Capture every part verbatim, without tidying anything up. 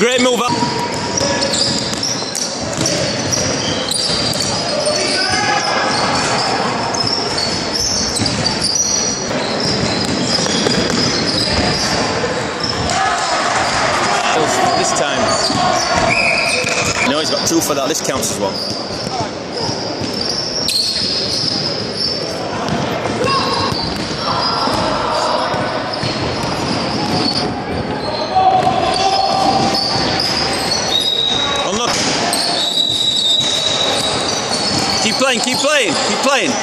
Great move up. This time. No, he's got two for that. This counts as well. Keep playing, keep playing, keep playing.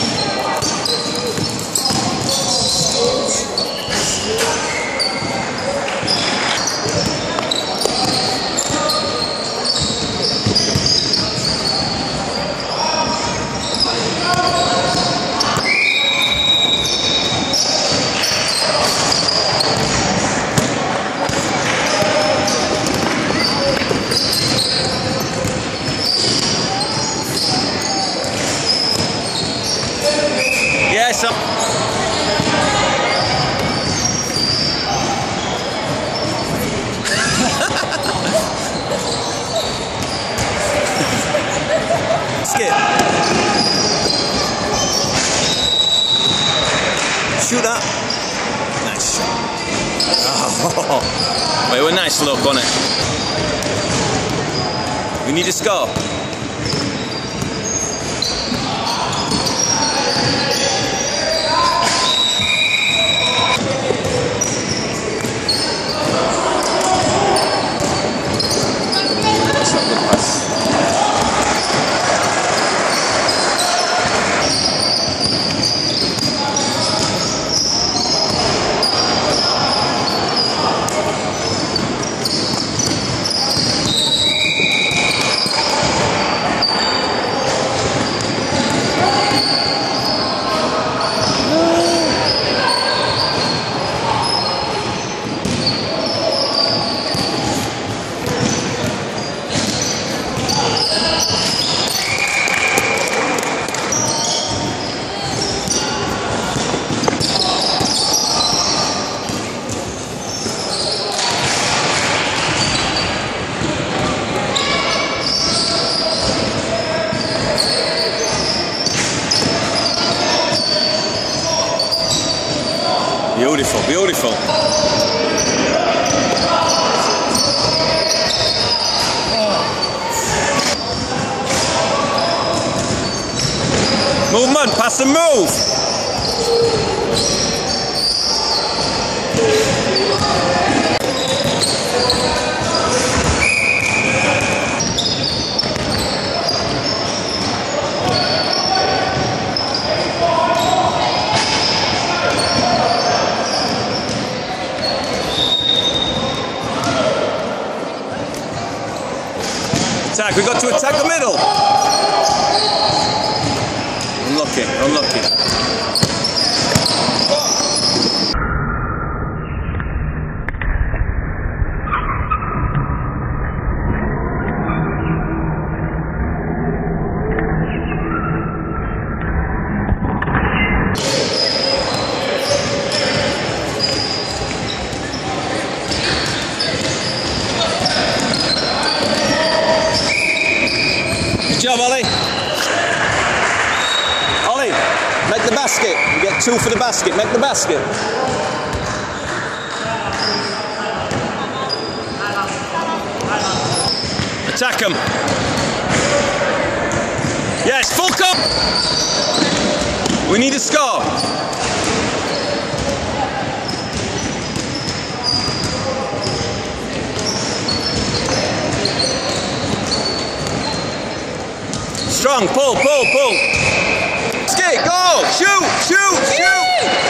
Yes, sir. Skip. Shoot that. Nice shot. Oh, wait, a nice look on it. We need to score. Beautiful, beautiful. Movement, pass and move. Attack, we got to attack the middle. Unlucky, unlucky. Good job, Ollie. Ollie, make the basket. You get two for the basket. Make the basket. Attack him. Yes, full cup. We need to score. Strong, pull, pull, pull. Skate, go, shoot, shoot, shoot.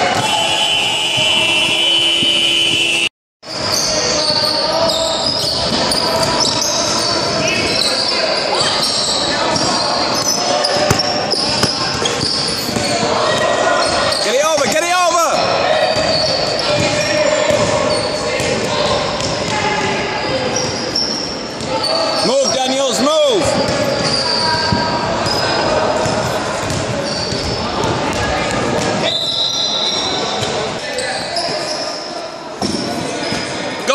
Get it over, get it over. Move, Daniels, move.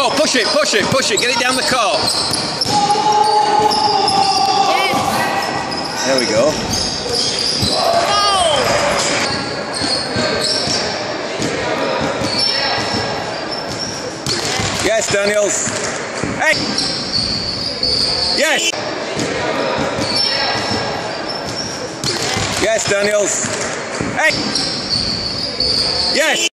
Go, push it, push it, push it, get it down the court. There we go. Yes, Daniels. Hey! Yes! Yes, Daniels. Hey! Yes!